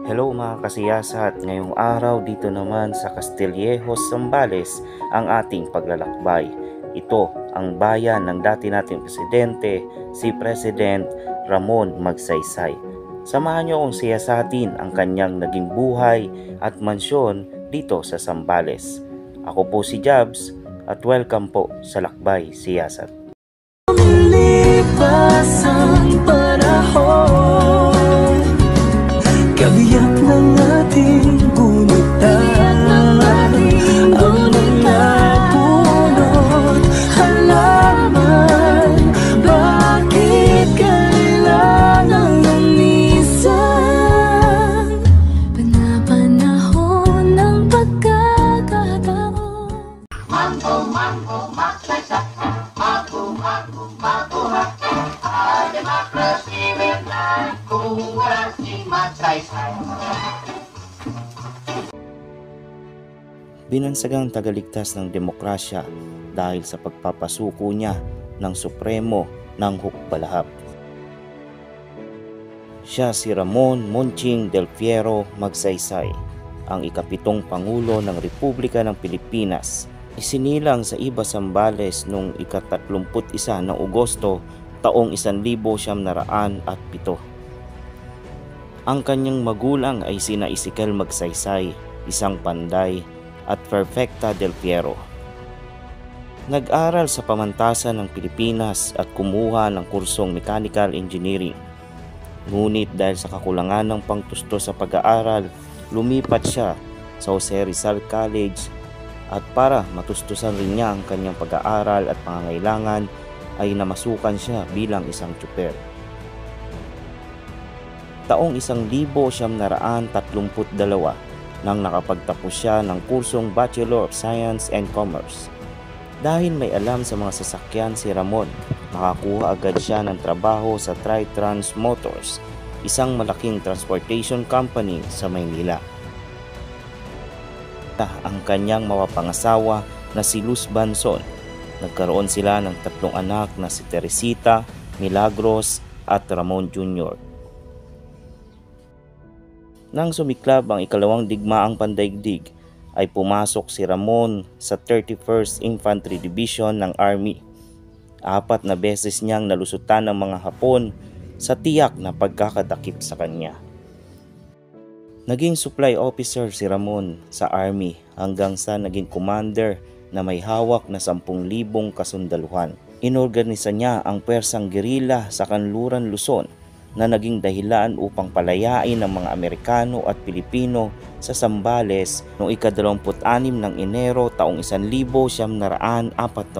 Hello mga kasiyasat, ngayong araw dito naman sa Castillejos, Zambales ang ating paglalakbay. Ito ang bayan ng dati nating presidente, si President Ramon Magsaysay. Samahan niyo akong siyasatin ang kanyang naging buhay at mansyon dito sa Zambales. Ako po si Jabs at welcome po sa Lakbay Siyasat. Lipas ang panahon, kabiyak ng ating gunitan, ang mga punot halaman. Bakit kailangan lumisan? Panapanahon ng pagkakataon. Mambo, mambo, magsaysa. Mambo, mambo, mabuhat. Our democracy will die kung wala si Magsaysay. Binansagang tagaligtas ng demokrasya dahil sa pagpapasuko niya ng Supremo ng Hukbalahap. Siya si Ramon Monching del Fierro Magsaysay, ang ikapitong Pangulo ng Republika ng Pilipinas. Isinilang sa Iba, Zambales noong ika-31 ng Agosto taong 1907. Ang kanyang magulang ay sina Ezekiel Magsaysay, isang panday, at Perfecta del Fierro. Nag-aral sa pamantasan ng Pilipinas at kumuha ng kursong Mechanical Engineering. Ngunit dahil sa kakulangan ng pangtusto sa pag-aaral, lumipat siya sa Jose Rizal College at para matustusan rin niya ang kanyang pag-aaral at pangangailangan ay namasukan siya bilang isang tsuper. Taong 1932 nang nakapagtapos siya ng kursong Bachelor of Science and Commerce. Dahil may alam sa mga sasakyan si Ramon, makakuha agad siya ng trabaho sa Tri-Trans Motors, isang malaking transportation company sa Maynila. Ang kanyang mapapangasawa na si Luz Banson. Nagkaroon sila ng 3 anak na si Teresita, Milagros at Ramon Jr. Nang sumiklab ang ikalawang digmaang pandaigdig, ay pumasok si Ramon sa 31st Infantry Division ng Army. 4 na beses niyang nalusutan ng mga Hapon sa tiyak na pagkakadakip sa kanya. Naging supply officer si Ramon sa Army hanggang sa naging commander na may hawak na 10,000 kasundaluhan. Inorganisa niya ang pwersang gerilla sa Kanluran, Luzon na naging dahilan upang palayain ng mga Amerikano at Pilipino sa Zambales noong ika-26 ng Enero taong 1945.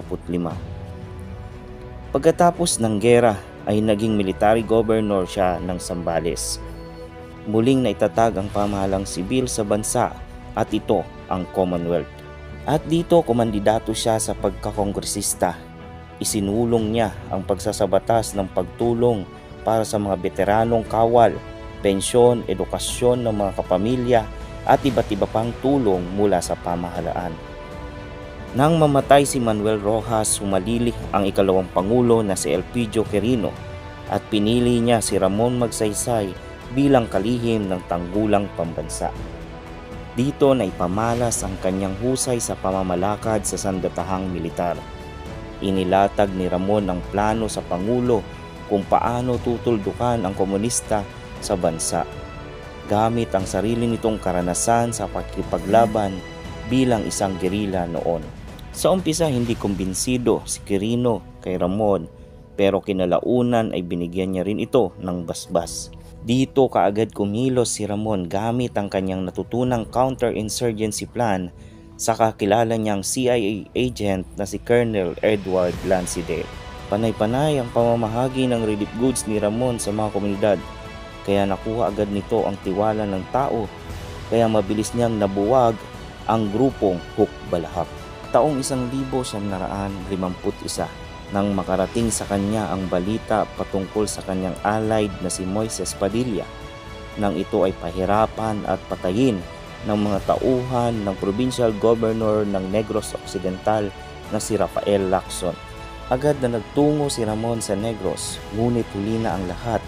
Pagkatapos ng gera ay naging military governor siya ng Zambales. Muling naitatag ang pamahalang sibil sa bansa at ito ang Commonwealth. At dito kumandidato siya sa pagkakongresista. Isinulong niya ang pagsasabatas ng pagtulong para sa mga veteranong kawal, pensyon, edukasyon ng mga kapamilya at iba't iba pang tulong mula sa pamahalaan. Nang mamatay si Manuel Rojas, humalili ang ikalawang Pangulo na si Elpidio Quirino at pinili niya si Ramon Magsaysay bilang kalihim ng tanggulang pambansa. Dito na ipamalas ang kanyang husay sa pamamalakad sa sandatahang militar. Inilatag ni Ramon ang plano sa Pangulo kung paano tutuldukan ang komunista sa bansa, gamit ang sarili nitong karanasan sa pakikipaglaban bilang isang gerilla noon. Sa umpisa hindi kumbinsido si Quirino kay Ramon, pero kinalaunan ay binigyan niya rin ito ng basbas. Dito kaagad kumilos si Ramon gamit ang kanyang natutunang counterinsurgency plan sa kakilala niyang CIA agent na si Colonel Edward Lansdale. Panay-panay ang pamamahagi ng relief goods ni Ramon sa mga komunidad, kaya nakuha agad nito ang tiwala ng tao, kaya mabilis niyang nabuwag ang grupong Hukbalahap. Taong 1951 nang makarating sa kanya ang balita patungkol sa kanyang allied na si Moises Padilla, nang ito ay pahirapan at patayin ng mga tauhan ng provincial governor ng Negros Occidental na si Rafael Lacson. Agad na nagtungo si Ramon sa Negros, ngunit huli na ang lahat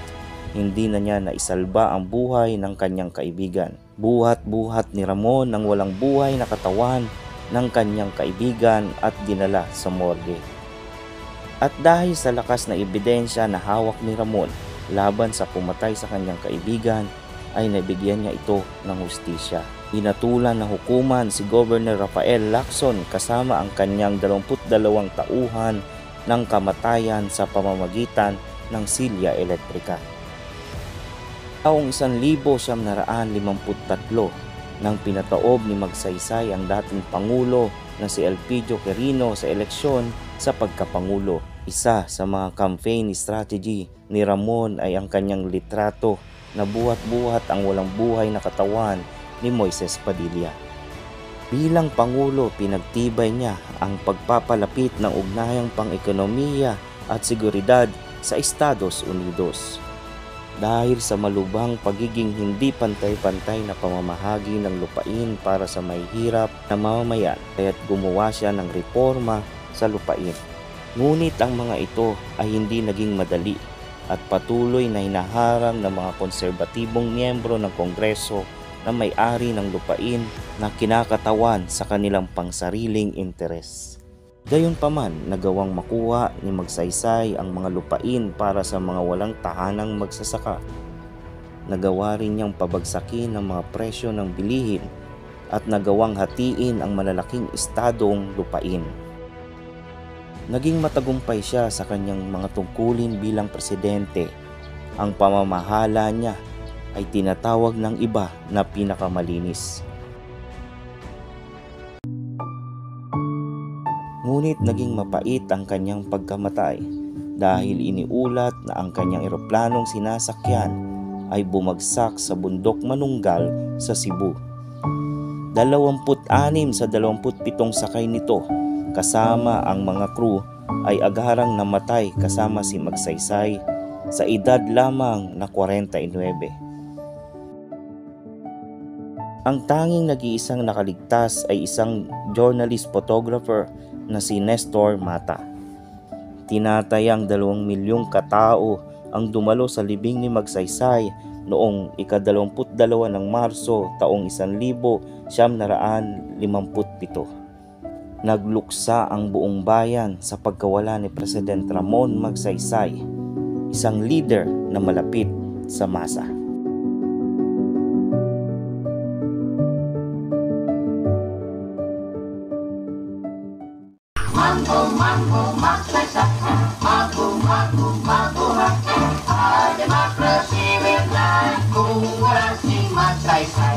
hindi na niya naisalba ang buhay ng kanyang kaibigan. Buhat-buhat ni Ramon ang walang buhay na katawan ng kanyang kaibigan at dinala sa morgue. At dahil sa lakas na ebidensya na hawak ni Ramon laban sa pumatay sa kanyang kaibigan, ay nabigyan niya ito ng hustisya. Inatulan ng hukuman si Governor Rafael Lacson kasama ang kanyang 22 tauhan ng kamatayan sa pamamagitan ng silya elektrika. Taong 1953 nang pinataob ni Magsaysay ang dating Pangulo na si Elpidio Quirino sa eleksyon sa pagkapangulo. Isa sa mga campaign strategy ni Ramon ay ang kanyang litrato na buhat-buhat ang walang buhay na katawan ni Moises Padilla. Bilang Pangulo, pinagtibay niya ang pagpapalapit ng ugnayang pang-ekonomiya at seguridad sa Estados Unidos. Dahil sa malubhang pagiging hindi pantay-pantay na pamamahagi ng lupain para sa mahihirap na mamamayan, kaya't gumawa siya ng reforma sa lupain. Ngunit ang mga ito ay hindi naging madali at patuloy na hinaharang ng mga konserbatibong miyembro ng Kongreso na may-ari ng lupain na kinakatawan sa kanilang pangsariling interes. Gayunpaman, nagawang makuha ni Magsaysay ang mga lupain para sa mga walang tahanang magsasaka. Nagawa rin niyang pabagsakin ang mga presyo ng bilihin at nagawang hatiin ang malalaking estadong lupain. Naging matagumpay siya sa kanyang mga tungkulin bilang presidente. Ang pamamahala niya ay tinatawag ng iba na pinakamalinis. Ngunit naging mapait ang kanyang pagkamatay dahil iniulat na ang kanyang eroplanong sinasakyan ay bumagsak sa bundok Manunggal sa Cebu. 26 sa 27 sakay nito kasama ang mga crew ay agarang namatay kasama si Magsaysay sa edad lamang na 49. Ang tanging nag-iisang nakaligtas ay isang journalist photographer na si Nestor Mata. Tinatayang 2 milyong katao ang dumalo sa libing ni Magsaysay noong ika-22 ng Marso taong 1957. Nagluksa ang buong bayan sa pagkawala ni President Ramon Magsaysay, isang leader na malapit sa masa. Mango, Magsaysay, mabuhay. Our democracy will die kung wala si Magsaysay.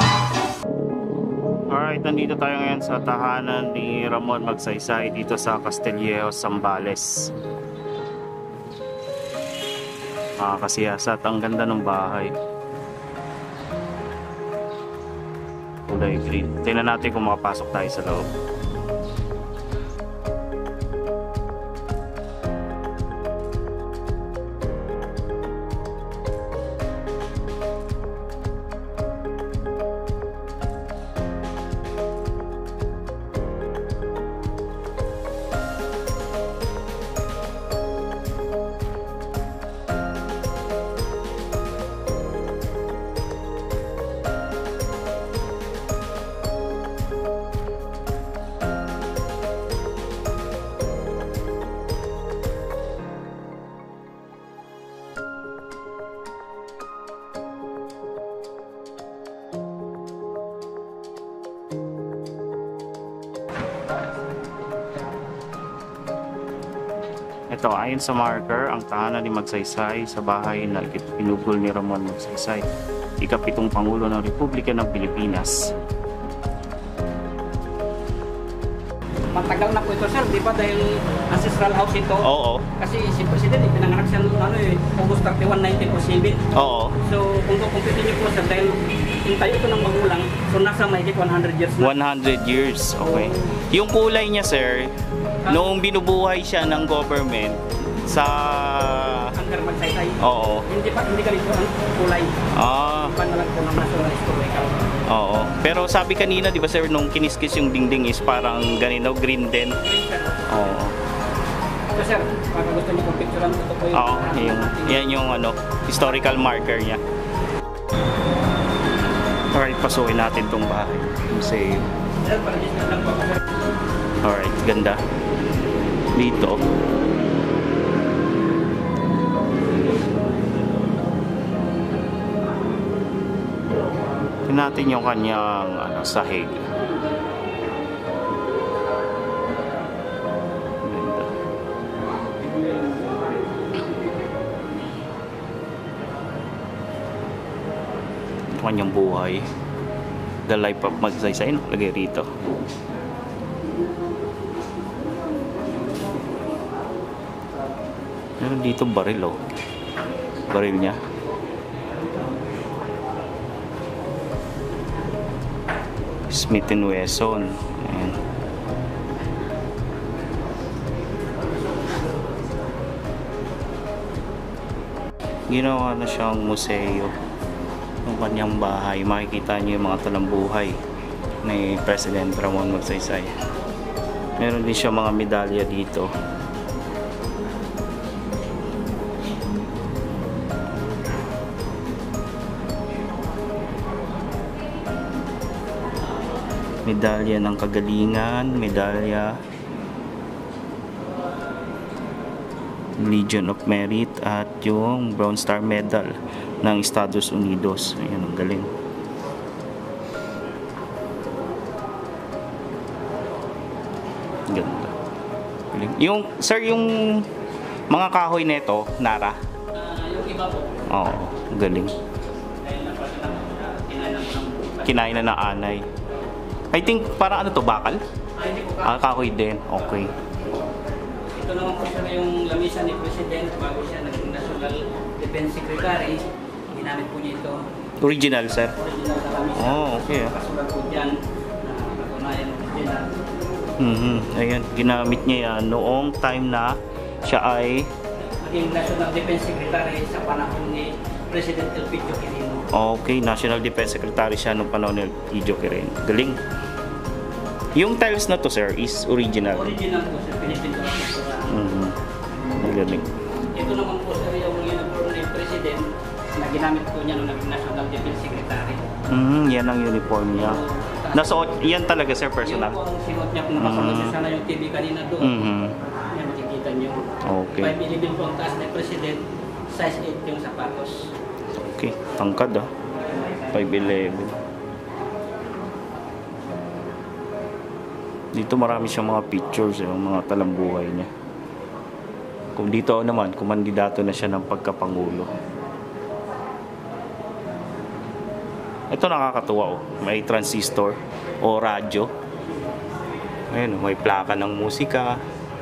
Alright, nandito tayo ngayon sa tahanan ni Ramon Magsaysay dito sa Castillejos, Zambales. Kasiyasat, ang ganda ng bahay. Kulay green. Tingnan natin kung makapasok tayo sa loob. Ito, ayon sa marker, ang tahanan ni Magsaysay sa bahay na pinugol ni Ramon Magsaysay, ika-7 Pangulo ng Republika ng Pilipinas. Matagal na po ito, sir, di ba? Dahil ancestral house ito. Oo. Kasi si President, pinanganak siya August 31, 1907. Oo. So, kung kukumpitin niyo po, sir, dahil yung tayo ito ng magulang, so nasa mahigit 100 years na. 100 years, okay. Yung kulay niya, sir, noong binubuhay siya ng government sa... Hanggang Magsaysay. Oo. Hindi ganito ang kulay. Iba na lang po ng national historical. Oo. Pero sabi kanina, di ba sir, nung kiniskis yung dingding is parang ganito, green din. Oo. So, sir, baka gusto niyo kong picturean ito po yung... Oo, yan yung ano, historical marker niya. Alright, pasukin natin tong bahay. Museum. Sir, pa-register lang po ako, sir. Alright, ganda. Dito. Tingnan natin yung kanyang sahig. Ganda. Ito kanyang buhay. The life of Magsaysay. Lagay rito. Meron dito baril, oh. Baril niya. Smith & Wesson. Ayan. Ginawa na siyang museo ng kanyang bahay. Makikita niyo yung mga talambuhay ni President Ramon Magsaysay. Meron din siya mga medalya dito. Medalya ng kagalingan, medalya Legion of Merit at yung Bronze Star Medal ng Estados Unidos. Ayan, ang galing. Ganda. Galing. Yung, sir, yung mga kahoy nito, Nara? Yung iba po. Oo, galing. Ayun na po, kinain lang po ng... Kinain na ng anay. I think, parang ano to, bakal? Hindi po Kahoy din. Okay. Ito naman po sir yung lamisa ni President bago siya naging National Defense Secretary. Ginamit po niya ito. Original, sir? Original na lamisa. Oh, okay. Kasulat po dyan na patunayan original. Ayan, ginamit niya yan noong time na siya ay... Naging National Defense Secretary sa panahon ni President Elpidio Quirino. Okay, National Defense Secretary siya noong panahon ni Elpidio Quirino. Galing. Yung tiles na to, sir, is original. Original po sir, pinipintura po sir. Galing. Ito naman po sir yung uniform ni President na ginamit po niya noong naging National Defense Secretary. Yan ang uniform niya. Nasuot, yan talaga, sir, personal. Yun po ang sinuot niya kung napapanood niyo sana yung TV kanina doon. Yan makikita niyo. Okay. 5'11" po ang taas ni President, size 8 yung sapatos. Okay, tangkad 5'11". Dito marami siyang mga pictures, yung mga talambuhay niya. Kung dito naman, kumandidato na siya ng pagkapangulo. Ito nakakatuwa, oh. May transistor o radyo. Ayun, may plaka ng musika.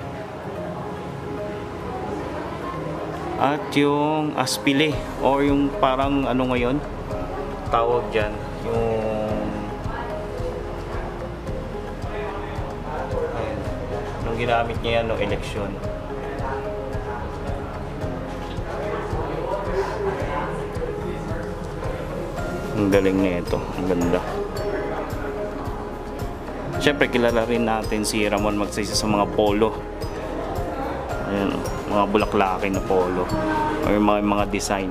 At yung aspile or yung parang ano ngayon tawag dyan, yung ginamit niya yan no eleksyon. Ang galing na ito, ang ganda. Siyempre kilala rin natin si Ramon Magsaysay sa mga polo. Ayan, mga bulaklaki na polo or mga design.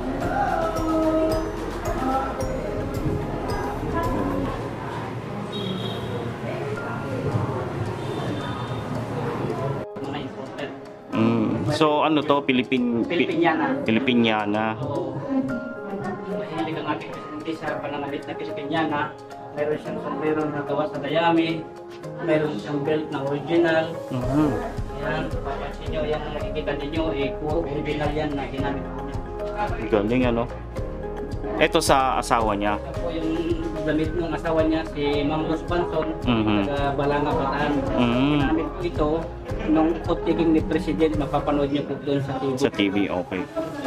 Mga imported. So ano to, Pilipiniana. Pilipiniana. So, mahilig ang ating presidente sa panangalit na Pilipiniana. Mayroon siyang sombrero na gawa sa dayami. Mayroon siyang belt na original. Yan, papansin nyo, yan ang nakikita ninyo, puro original yan na ginamit po niya. Galing ano. Ito sa asawa niya. Ito po yung damit ng asawa niya, si Ma'am Luz Banson, taga Balanga, Bataan. Ginamit po ito nung pagtiging ni President, mapapanood niyo po doon sa TV. Sa TV, okay.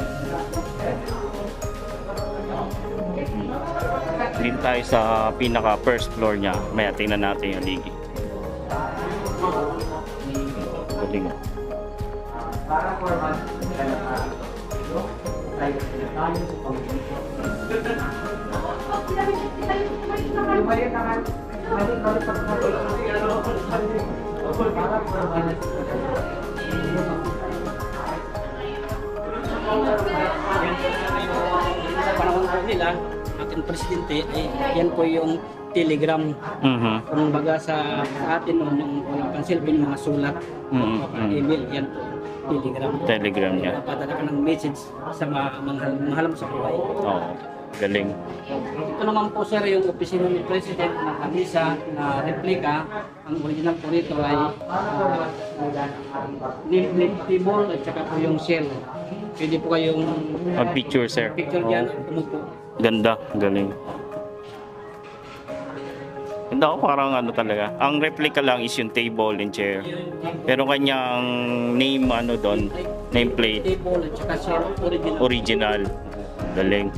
Dito tayo sa pinaka first floor niya. Maya tingnan natin yung ligi. Galing oh. nila, ating presidente, ay yan po yung telegram. Kung baga sa atin noon, yung walang pang cellphone, mga sulat, email, yan po, telegram. Telegram niya. Papadala ka ng message sa mahal mo sa buhay. Oo, galing. Ito naman po sir yung opisina ni President na kamisa na replika. Ang original po rito ay name table at saka po yung shell. Pwede po kayong Picture, sir. picture dyan, umupo. Ganda, galing. Ganda ko, parang ano talaga. Ang replica lang is yung table and chair. Pero kanyang name ano doon, nameplate, Table at saka shell, original. original. Galing.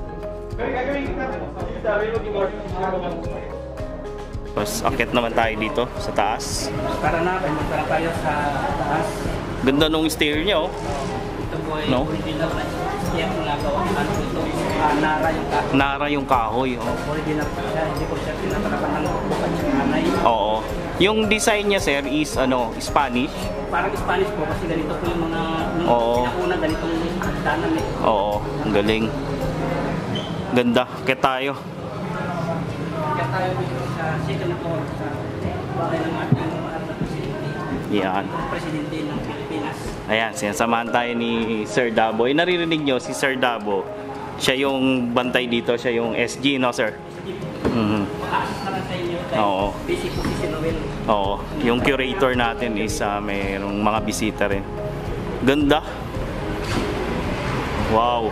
Tapos akit naman tayo dito sa taas. Para na, para tayo sa taas. Ganda nung stair niya, oh. Ito po ay No? original na step na gawa. Ano ito? Nara yung kahoy. Nara yung kahoy, oh. Original po siya. Hindi po siya pinatalapan ng bukan sa nanay. Oo. Yung design niya, sir, is ano, Spanish. Parang Spanish po kasi ganito po yung mga Oo. pinakuna ganitong hagdanan eh. Oo, ang galing. Ganda. Kaya tayo. Kaya tayo dito sa second floor sa bahay ng ating mahal na presidente. Yan. Presidente ng Pilipinas. Ayan, sinasamahan tayo ni Sir Dabo. Eh, naririnig nyo, si Sir Dabo, siya yung bantay dito, siya yung SG, no, sir? Makaasas na lang sa inyo dahil Oo. busy po si Noel. Oo, yung curator natin is mayroong mga bisita rin. Ganda. Wow.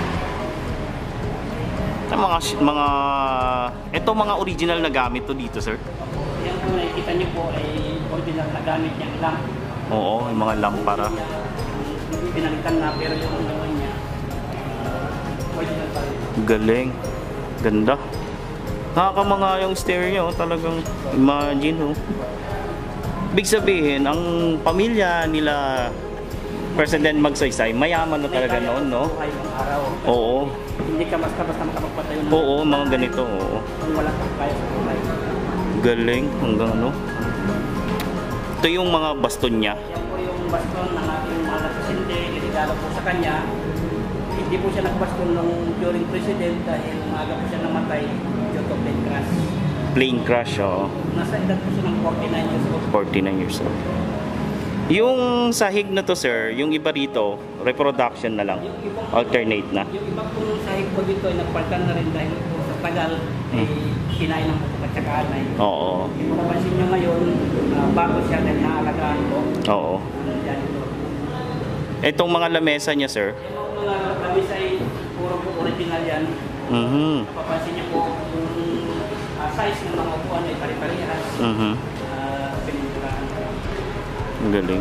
Ito mga original na gamit to dito, sir. Yan po nakikita niyo po ay original na gamit niyang lamp. Oo, yung mga lampara. Hindi pinalitan na pero yung naman niya original pa rin. Galing. Ganda. Nakakamanga yung stair niya, oh. Talagang imagine, oh. Ibig sabihin, ang pamilya nila President Magsaysay, mayaman na talaga noon, no? Buhay ng araw. Oo. Hindi ka basta-basta makapagpatayo ng Oo, mga ganito, oo. kung wala kang kaya sa buhay. Galing, hanggang ano. Ito yung mga baston niya. Yan po yung baston ng ating mahal na presidente. Regalo po sa kanya. Hindi po siya nagbaston nung during president dahil maaga po siya namatay due to plane crash. Plane crash, oo. Nasa edad po siya ng 49 years old. 49 years old. Yung sahig na to, sir, yung iba rito, reproduction na lang. Alternate na. Yung iba po sahig po dito ay nagpaltan na rin dahil po sa tagal ay kinain ng putok at saka anay. Oo. Kung mapapansin nyo ngayon, bago siya dahil naalagaan po. Oo. Yan ito. Itong mga lamesa niya, sir. Yung mga labis ay puro po original yan. Papansin niyo po yung size ng mga upuan ay pare-parehas. Pininturahan. Ang galing.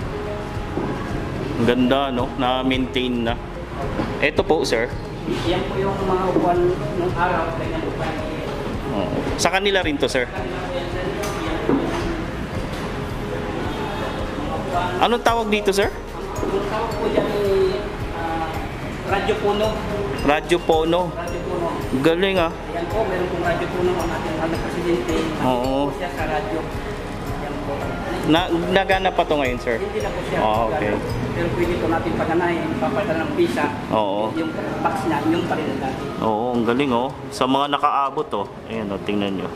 Ang ganda, no? Na-maintain na. Ito po, sir. Yan po yung mga upuan ng araw. Kaya upuan Oo. Sa kanila rin to, sir. Anong tawag dito, sir? yung tawag po dyan ay Radyo Puno. Radyo Pono. Radyo Puno. Galing, ah. Ayan po, meron pong Radyo Puno ang ating mahal na presidente. Oo. Po siya sa radyo. Ayan po. Nagana pa to ngayon, sir? Hindi na po siya. Okay. Pero pwede po natin paganahin, papalitan ng visa. Oo. Yung box niya, yung pa rin dati. Oo, ang galing, oh. Sa mga nakaabot, oh. Ayan, oh, tingnan nyo.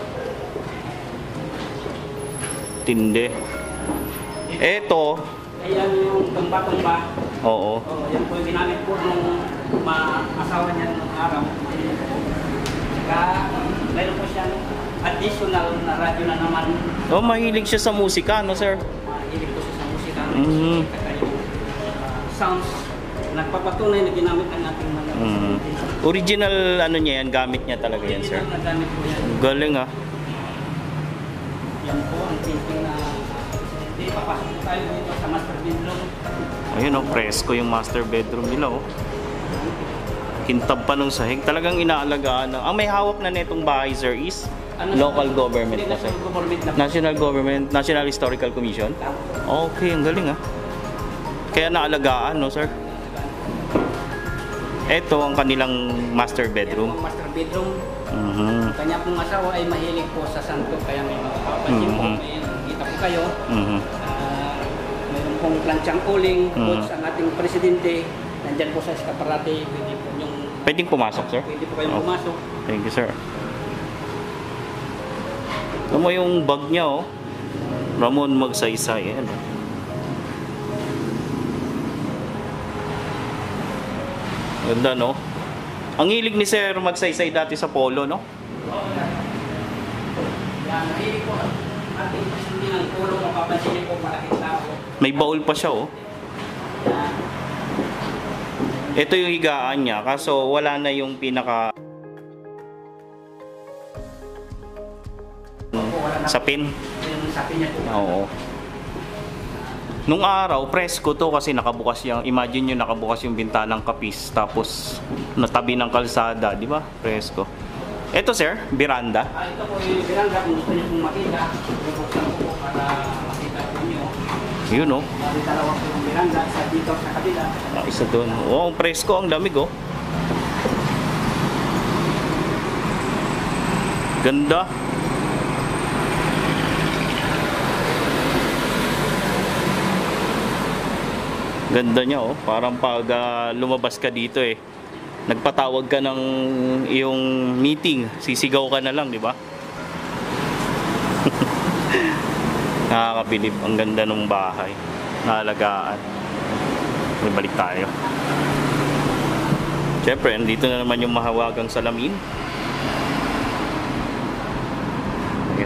Tindi. Eto. Ayan yung tumba-tumba. Oo. Yan po yung ginamit po nung asawa niya nung araw. Saka meron po siyang additional na radyo na naman. Oh, mahilig siya sa musika, no, sir? Mahilig po siya sa musika. Saka yung sounds. Nagpapatunay na ginamit ang ating mga Original, ano niya yan, gamit niya talaga yan, sir. Original na gamit po yan. Galing, ah. Yan po ang thinking na hindi papasok po tayo dito sa master bedroom. Ayun, oh, presko yung master bedroom nila, oh. Kintab pa nung sahig. Talagang inaalagaan na. Ang may hawak na netong bahay, sir, is local government na, sir. National government, National Historical Commission. Okay, ang galing, ah. Kaya naalagaan, no, sir? Ito ang kanilang master bedroom. Yan po ang master bedroom. Kanya pong asawa ay mahilig po sa santo. Kaya may mga papansin po. May nakikita po kayo. Mayroon pong planchang uling. Boots ang ating presidente. Nandyan po sa eskaparate. Pwede po yung Pwedeng pumasok, sir? Pwede po kayong Oh. pumasok. Thank you, sir. Alam mo yung bag niya, oh. Ramon Magsaysay. Ayan, oh. Ganda, no? Ang hilig ni Sir Magsaysay dati sa polo, no? Yan, mahilig po. Ating hindi ng polo, mapapansin niyo po malaking tao. May baul pa siya, oh. Yan. Ito yung higaan niya, kaso wala na yung pinaka sapin. Yung sapi niya po. Oo. Nung araw, presko to kasi nakabukas yung, imagine nyo nakabukas yung bintanang kapis, tapos natabi ng kalsada, di ba? Presko. Ito, sir, veranda. Ito po yung veranda, kung gusto niyo pong makita, bubuksan ko po para makita po niyo. Yun, oh. May dalawa po yung veranda, sa dito sa kabila. Isa doon. Oh, ang presko, ang lamig, oh. Ganda. Ganda niya, oh. Parang pag lumabas ka dito, eh. Nagpatawag ka ng iyong meeting, sisigaw ka na lang, di ba? Nakakabilib. Ang ganda ng bahay. Naalagaan. May balik tayo. Siyempre, dito na naman yung mahawagang salamin. Ayan.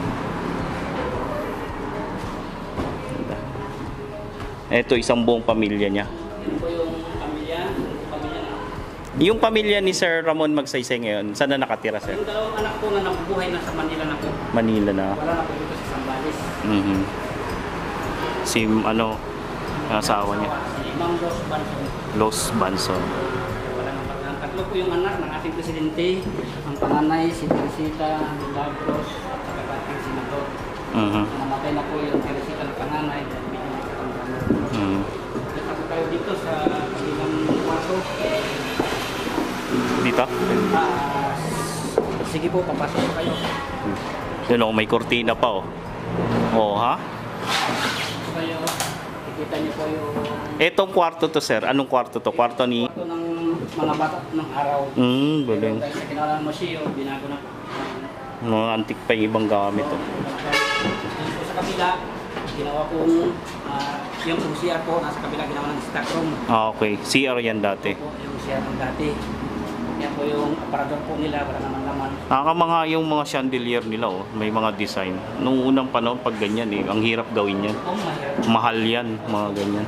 Ito, isang buong pamilya niya. Yun po yung pamilya na. Yung pamilya ni Sir Ramon Magsaysay ngayon, saan na nakatira, sir? Yung dalawang anak ko na nabubuhay na sa Manila na po. Manila na. Wala na po dito sa Zambales. Mhm. Si ano, yung asawa niya, Si Ma'am Rose Banson. Los Banson. Wala na pala. Ang tatlo po yung anak ng ating presidente. Ang panganay, si Teresita Milagros, at saka ating senador. Mhm. Namatay na po yung Teresita ng panganay. Dahil medyo nakatanda. Mhm. Dito po tayo dito sa kabilang kwarto. Dito? Ah, sige po, papasok po kayo. Yun, oh, may kortina pa, oh. Oh, ha? Papasok kayo. Kikita niyo po yung Etong kwarto to, sir. Anong kwarto to? Kwarto ni... kwarto ng mga bata ng araw. Galing. Dahil sa kinalaman mo siya, binago na po. Mga antik pa yung ibang gamit, oh. Dito po sa kabila, ginawa pong yung CR po, nasa kabila ginawa ng stock room. Ah, okay. CR yan dati. Po, yung CR ng dati. Yan po yung aparador po nila, wala naman laman. Nakakamanga yung mga chandelier nila, oh. May mga design. Nung unang panahon, pag ganyan, eh, ang hirap gawin yan. Oh, mahirap. Mahal yan, mga ganyan.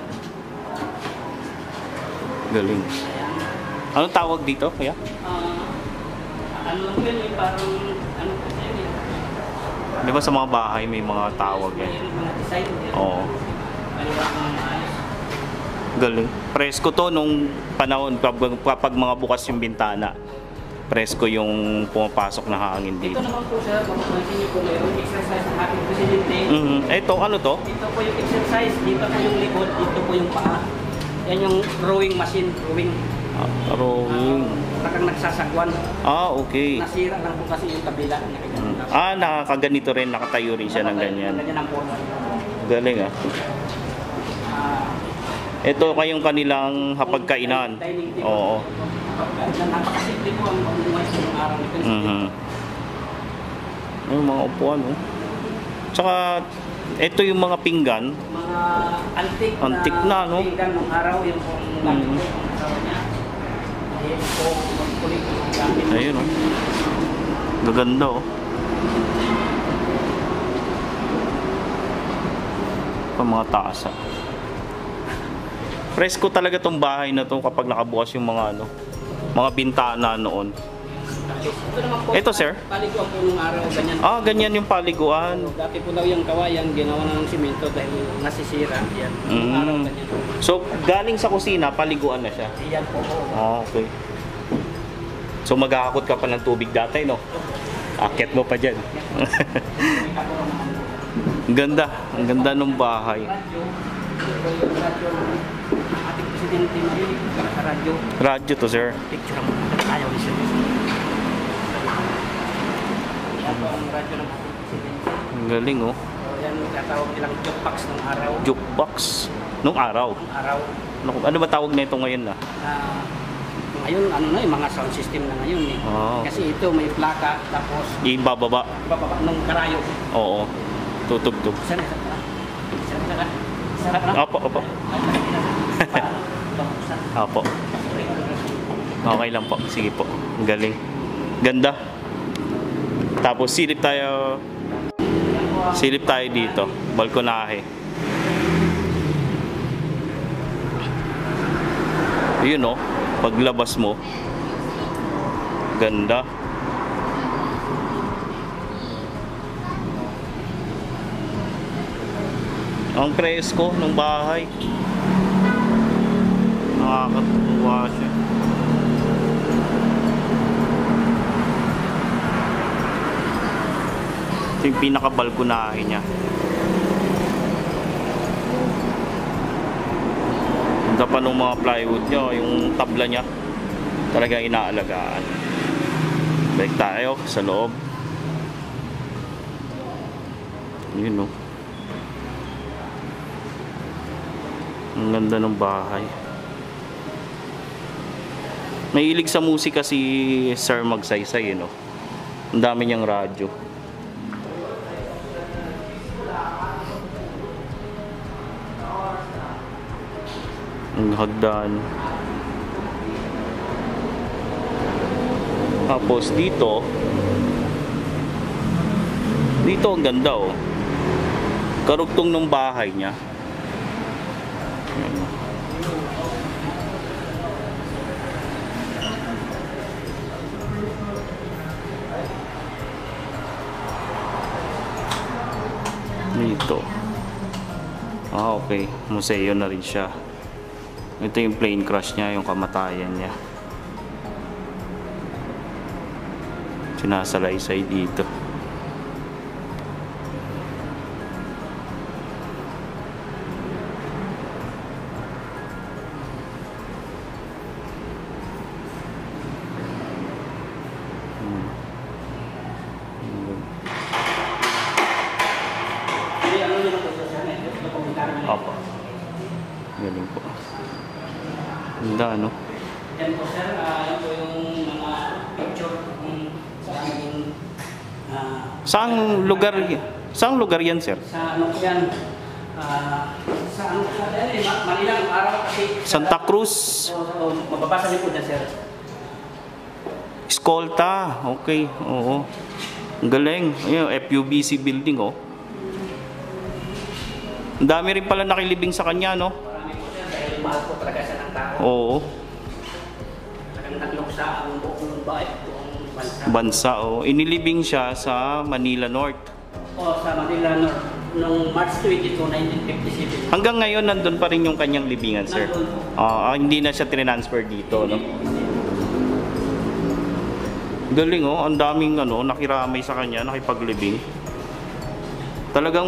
Galing. Ayan. Anong tawag dito, kaya? Ano lang yun, yung parang, ano po siya yun? Di ba sa mga bahay may mga tawag yan? Yung mga design. Oo. Maliwag ng maayos. Galing. Presko to nung panahon kapag mga bukas yung bintana. Presko yung pumapasok na hangin Dito dito. naman po siya, mapapansin niyo po, mayroong exercise ng ating presidente. Ito, ano to? Dito po yung exercise, dito po yung likod, dito po yung paa. Yan yung rowing machine, rowing. Rowing. Parang nagsasagwan. Okay. Nasira lang po kasi yung kabila. Nakakaganito rin, nakatayo rin siya ng ganyan. Ganyan ang forma. Galing, ah. Ah, Ito kayong kanilang hapagkainan. dining table. Oo. Hapagkainan. Napakasimple po ang pamumuhay sa mga araw nito. Yung mga upuan, oh. Tsaka, ito yung mga pinggan. Mga Antik na, no? pinggan ng araw, yung pong gamit ko, ang asawa niya. Ayun po, magkulit yung gamit. Ayun, oh. Gaganda, oh. Pa mga taas, ah. Presko talaga tong bahay na to kapag nakabukas yung mga ano, mga bintana noon. Ito naman po, Ito, sir? paliguan po nung araw, ganyan. Ganyan yung paliguan. Dati po daw yung kawayan, ginawa na ng simento dahil nasisira. Yan. Nung araw, ganyan. So, galing sa kusina, paliguan na siya. Yan po po. Okay. So, maghahakot ka pa ng tubig dati, no? Akyat mo pa dyan. Ang ganda. Ang ganda ng bahay. Radyo. Ito yung radyo ng ating presidente mahilig sa radyo. Radyo to, sir. Picture mo. Ayaw ni sir. Yan po ang radyo ng ating presidente. Ang galing, oh. So, yan tatawag nilang jukebox ng araw. Jukebox. Nung araw. Ang araw Ano ba tawag na ito ngayon, na? na Ngayon, ano na yung mga sound system na ngayon eh. Oo. Kasi ito may plaka, tapos Ibababa. bababa nung karayo. Oo. Tutugtog. Sana, sana. Sana, sana ka na? Opo, opo. Opo. Okay lang po. Sige po. Ang galing. Ganda. Tapos silip tayo dito. Balkonahe. Yun oh. Paglabas mo. Ganda. Ang presko ng bahay. Nakakatuwa siya. Ito yung pinaka-balkonahe niya. Ganda pa ng mga plywood niya. Yung tabla niya talagang inaalagaan. Balik tayo sa loob. Yun oh. Ang ganda ng bahay. Mahilig sa musika si Sir Magsaysay, no? Ang dami niyang radyo. Ang hagdan. Tapos dito ang ganda oh. Karugtong ng bahay niya. Ayan, oh. Dito. Okay. Museo na rin siya. Ito yung plane crash niya, yung kamatayan niya. Sinasalaysay dito. Opo. Galing po. Ganda, ano? Yan po sir, yan po yung mga picture sa aming Saang lugar yan, sir? sa ano po yan, sa ano po yan, Manilang araw kasi Santa Cruz. So, mababasa niyo po dyan sir. Escolta. Okay, oo. Ang galing. Ayun, FUBC building, oh. Ang dami rin pala nakilibing sa kanya, no? Marami po sir, dahil mahal po talaga siya ng tao. Oo. Talagang nagluksa ang buong buong bansa. Bansa, oh. Inilibing siya sa Manila North. O sa Manila North, noong March 22, 1957. Hanggang ngayon, nandun pa rin yung kanyang libingan, sir. Nandun po. Hindi na siya transfer dito, no? Galing, oh. Ang daming, nakiramay sa kanya, nakipaglibing. Talagang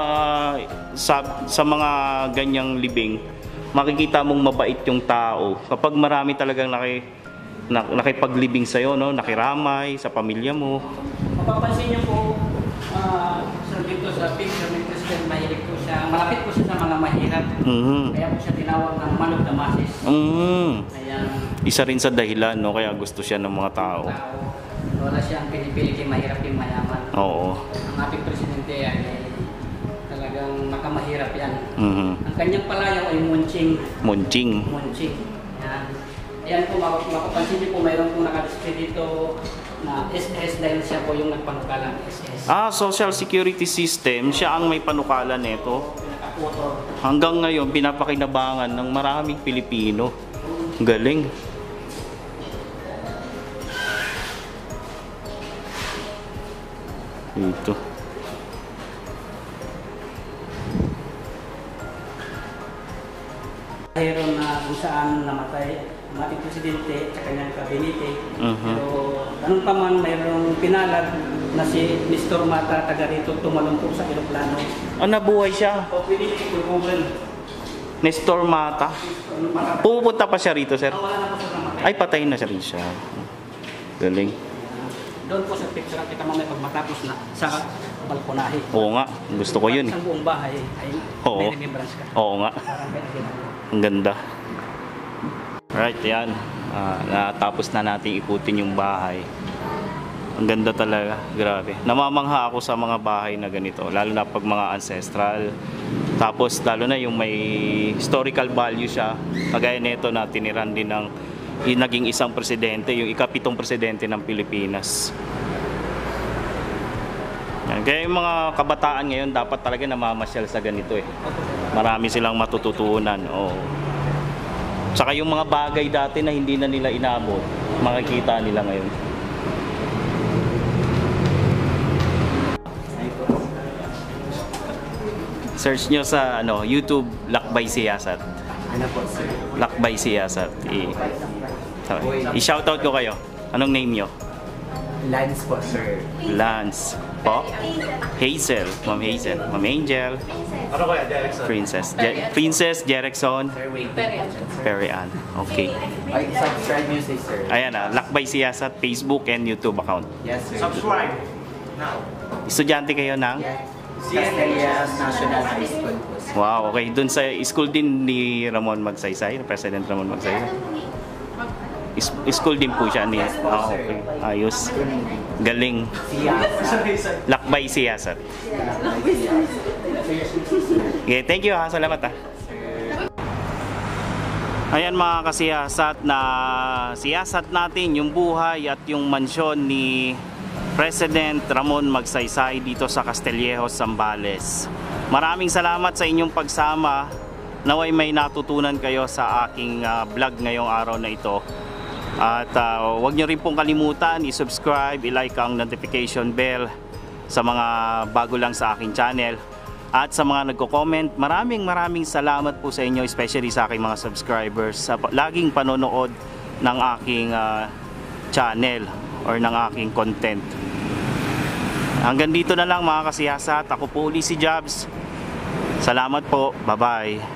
sa mga ganyang libing, makikita mong mabait yung tao. Kapag marami talagang nakipaglibing sa'yo, no? Nakiramay sa pamilya mo. Mapapansin niyo po, sir, dito sa picture ni President, mahilig po siya, malapit po siya sa mga mahirap. Kaya po siya tinawag ng man of the masses. Ayan. Isa rin sa dahilan, no? Kaya gusto siya ng mga tao. Wala siyang pinipili kay mahirap yung mayaman. Oo. Ang ating presidente ay talagang makamahirap yan. Ang kanyang palayaw ay Munching. Munching. Yan. Ayan po, mapapansin niyo po, mayroon pong nakadisplay dito na SS dahil siya po yung nagpanukalan SS. Social Security System, siya ang may panukalan nito. Pinakaputo. Hanggang ngayon, pinapakinabangan ng maraming Pilipino. Galing. Dito. Mayroon na kung saan namatay ang ating presidente at kanyang kabinete. Pero ganun pa man, mayroong pinalad na si Nestor Mata, taga rito, tumalong po sa eroplano. Nabuhay siya. O pwede ko i-google. Nestor Mata. Pupunta pa siya rito, sir. Wala na po sa namatay. Ay, patay na siya rin siya. Galing. Doon po sa picture kita mamaya pag matapos na sa balkonahe. Oo nga, gusto ko yun. Sa buong bahay ay Oo. may remembrance ka. Oo nga. Parang may ginagawa. Ang ganda. Right, yan. Natapos na natin ikutin yung bahay. Ang ganda talaga, grabe. Namamangha ako sa mga bahay na ganito, lalo na pag mga ancestral. Tapos lalo na yung may historical value siya. Kagaya nito na tiniran din ng naging isang presidente, yung ika-7 presidente ng Pilipinas. Yan. Kaya yung mga kabataan ngayon dapat talaga namamasyal sa ganito eh. Marami silang matututunan. Oh. Saka yung mga bagay dati na hindi na nila inabot, makikita nila ngayon. Search nyo sa YouTube, Lakbay Siyasat. Ano po, sir? Lakbay Siyasat. I-shoutout ko kayo. Anong name nyo? Lance po, sir. Lance. Po? Hazel. Ma'am Hazel. Ma'am Angel. Ano kaya, Jerickson? Princess Jerickson. Sir, wait. Perry Ann. Okay. Ay, subscribe nyo si sir. Ayan Lakbay Siyasat, Facebook and YouTube account. Yes, sir. Subscribe now. Estudyante kayo ng? Castellas National High School po, sir. Wow, okay. Doon sa school din ni Ramon Magsaysay, President Ramon Magsaysay. School din po siya ni. Okay. Ayos. Galing. Lakbay Siyasat. Okay, thank you ha. Salamat ha. Ayan mga kasiyasat, na siyasat natin yung buhay at yung mansyon ni President Ramon Magsaysay dito sa Castillejos, Zambales. Maraming salamat sa inyong pagsama. Naway may natutunan kayo sa aking vlog ngayong araw na ito. At huwag nyo rin pong kalimutan i-subscribe, i-like ang notification bell sa mga bago lang sa aking channel. At sa mga nagko-comment, maraming salamat po sa inyo, especially sa aking mga subscribers sa laging panonood ng aking channel or ng aking content. Hanggang dito na lang mga kasiyasat. Ako po uli si Jobs. Salamat po. Bye-bye.